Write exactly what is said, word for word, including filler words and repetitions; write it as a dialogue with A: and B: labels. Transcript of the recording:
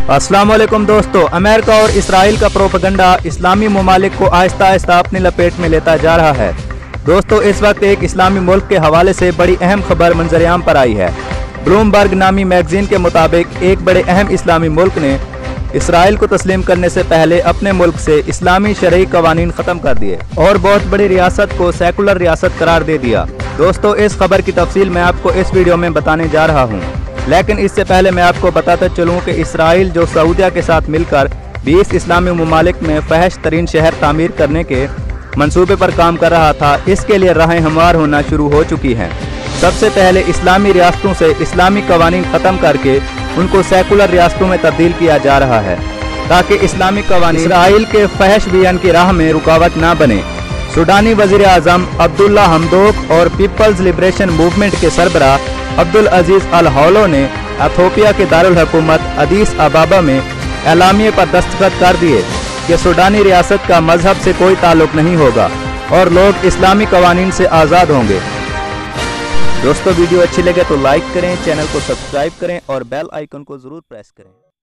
A: अस्सलाम वालेकुम दोस्तों, अमेरिका और इसराइल का प्रोपेगेंडा इस्लामी ममालिक को आहिस्ता आहिस्ता अपनी लपेट में लेता जा रहा है। दोस्तों, इस वक्त एक इस्लामी मुल्क के हवाले से बड़ी अहम खबर मंजरेआम पर आई है। ब्लूमबर्ग नामी मैगजीन के मुताबिक एक बड़े अहम इस्लामी मुल्क ने इसराइल को तस्लीम करने से पहले अपने मुल्क से इस्लामी शरई कवानीन ख़त्म कर दिए और बहुत बड़ी रियासत को सेकुलर रियासत करार दे दिया। दोस्तों, इस खबर की तफसील मैं आपको इस वीडियो में बताने जा रहा हूँ, लेकिन इससे पहले मैं आपको बताता चलूँ कि इसराइल जो सऊदीया के साथ मिलकर बीस इस्लामी ममालिक में फहश तरीन शहर तामीर करने के मंसूबे पर काम कर रहा था, इसके लिए राहें हमवार होना शुरू हो चुकी हैं। सबसे पहले इस्लामी रियासतों से इस्लामी कवानीन ख़त्म करके उनको सेकुलर रियासतों में तब्दील किया जा रहा है, ताकि इस्लामी कवानीन इसराइल के फहश बियान की राह में रुकावट ना बने। सूडानी वज़ीर आज़म अब्दुल्ला हमदोक और पीपल्स लिबरेशन मूवमेंट के सरबराह अब्दुल अजीज अल हौलो ने इथियोपिया के दारुल हुकूमत अदीस अबाबा में एलामिये पर दस्तखत कर दिए कि सूडानी रियासत का मजहब से कोई ताल्लुक नहीं होगा और लोग इस्लामी कवानीन से आज़ाद होंगे। दोस्तों, वीडियो अच्छी लगे तो लाइक करें, चैनल को सब्सक्राइब करें और बेल आइकन को ज़रूर प्रेस करें।